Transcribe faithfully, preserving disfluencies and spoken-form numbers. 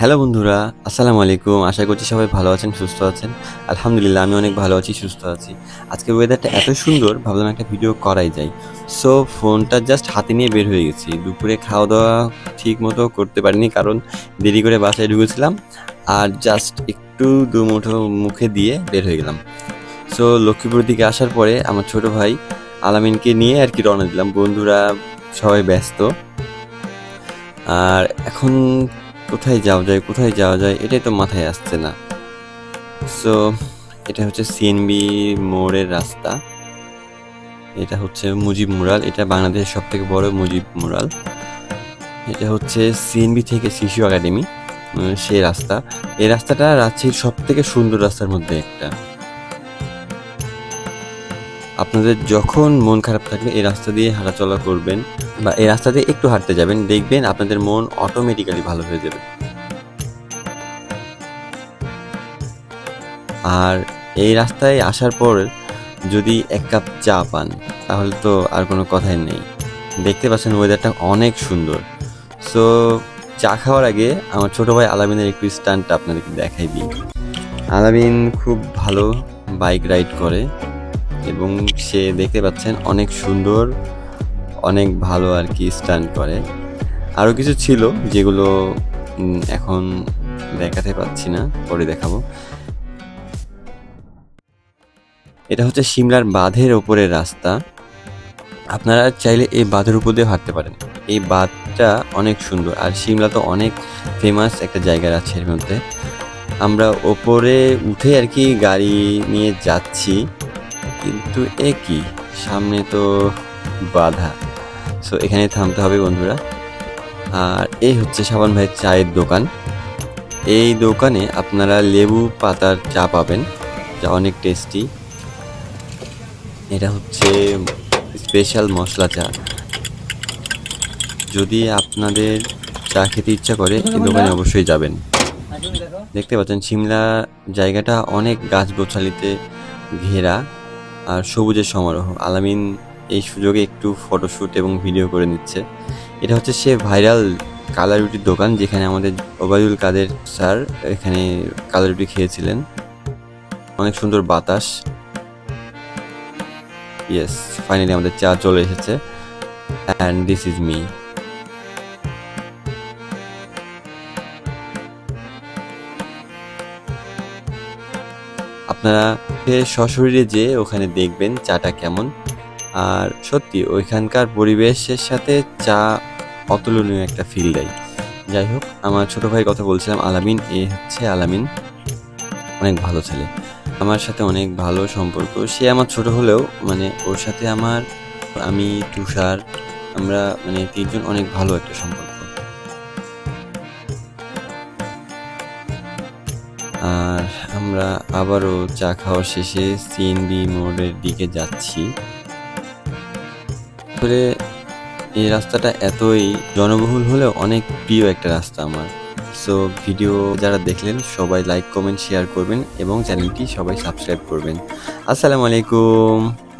Hello বন্ধুরা, আসসালামু আলাইকুম। আশা করছি সবাই ভালো আছেন, সুস্থ আছেন। আলহামদুলিল্লাহ আমি অনেক ভালো আছি, সুস্থ আছি। আজকের ওয়েদারটা এত সুন্দর, ভাবলাম একটা ভিডিও করাই যায়। সো ফোনটা জাস্ট হাতে নিয়ে বের হয়ে গেছি। দুপুরে খাওয়া-দাওয়া ঠিকমতো করতে পারিনি, কারণ দেরি করে বাসায় ঢুকেছিলাম। আর জাস্ট একটু দুমুঠো মুখে দিয়ে বের হয়ে গেলাম। সো লক্ষ্মীপুরের দিকে আসার পরে আমার ছোট ভাই আলামিনকে নিয়ে আর কি রওনা দিলাম। বন্ধুরা সবাই ব্যস্ত। আর এখন কোথায় যাওয়া যায় কোথায় যাওয়া যায় এটাই তো মাথায় আসছে না। সো এটা হচ্ছে সিএনবি মোড়ের রাস্তা। এটা হচ্ছে মুজিব মুরাল। এটা বাংলাদেশের সব থেকে বড় মুজিব মুরাল। এটা হচ্ছে সিএনবি থেকে শিশু একাডেমি, সেই রাস্তা। এই রাস্তাটা রাজশাহীর সব থেকে সুন্দর রাস্তার মধ্যে একটা। আপনাদের যখন মন খারাপ থাকলে এই রাস্তা দিয়ে হাঁটাচলা করবেন বা এই রাস্তা দিয়ে একটু হাঁটতে যাবেন, দেখবেন আপনাদের মন অটোমেটিক্যালি ভালো হয়ে যাবে। আর এই রাস্তায় আসার পর যদি এক কাপ চা পান, তাহলে তো আর কোনো কথাই নেই। দেখতে পাচ্ছেন ওয়েদারটা অনেক সুন্দর। সো চা খাওয়ার আগে আমার ছোটো ভাই আলামিনের একটু স্টান্টটা আপনাদেরকে দেখাই দিই। আলামিন খুব ভালো বাইক রাইড করে এবং সে দেখতে পাচ্ছেন অনেক সুন্দর, অনেক ভালো আর কি স্টান্ট করে। আরও কিছু ছিল যেগুলো এখন দেখাতে পাচ্ছি না, পরে দেখাবো। এটা হচ্ছে সিমলার বাঁধের ওপরের রাস্তা। আপনারা চাইলে এই বাঁধের উপর দিয়ে হাঁটতে পারেন। এই বাঁধটা অনেক সুন্দর, আর সিমলা তো অনেক ফেমাস একটা জায়গা আছে এর মধ্যে। আমরা ওপরে উঠে আর কি গাড়ি নিয়ে যাচ্ছি, কিন্তু এ কি সামনে তো বাধা। সো এখানে থামতে হবে বন্ধুরা। আর এই হচ্ছে সাবান ভাইয়ের চায়ের দোকান। এই দোকানে আপনারা লেবু পাতার চা পাবেন, যা অনেক টেস্টি। এটা হচ্ছে স্পেশাল মশলা চা। যদি আপনাদের চা খেতে ইচ্ছা করে এই দোকানে অবশ্যই যাবেন। দেখতে পাচ্ছেন সিমলা জায়গাটা অনেক গাছগাছালিতে ঘেরা আর সবুজের সমারোহ। আলামিন এই সুযোগে একটু ফটোশ্যুট এবং ভিডিও করে নিচ্ছে। এটা হচ্ছে সে ভাইরাল কালা রুটির দোকান, যেখানে আমাদের ওবায়দুল কাদের স্যার এখানে কালা রুটি খেয়েছিলেন। অনেক সুন্দর বাতাস। ইয়েস, ফাইনালি আমাদের চা চলে এসেছে। And this is me. আপনারা সশরীরে যেয়ে ওখানে দেখবেন চাটা কেমন। আর সত্যি ওইখানকার পরিবেশের সাথে চা অতুলনীয় একটা ফিল দেয়। যাই হোক, আমার ছোটো ভাই কথা বলছিলাম, আলামিন। এ হচ্ছে আলামিন, অনেক ভালো ছেলে, আমার সাথে অনেক ভালো সম্পর্ক। সে আমার ছোট হলেও মানে ওর সাথে আমার, আমি তুষার, আমরা মানে তিনজন অনেক ভালো একটা সম্পর্ক। আর আমরা আবারও চা খাওয়া শেষে সিএনবি মোড়ের দিকে যাচ্ছি। আসলে এই রাস্তাটা এতই জনবহুল হলেও অনেক প্রিয় একটা রাস্তা আমার। সো ভিডিও যারা দেখলেন সবাই লাইক, কমেন্ট, শেয়ার করবেন এবং চ্যানেলটি সবাই সাবস্ক্রাইব করবেন। আসসালামু আলাইকুম।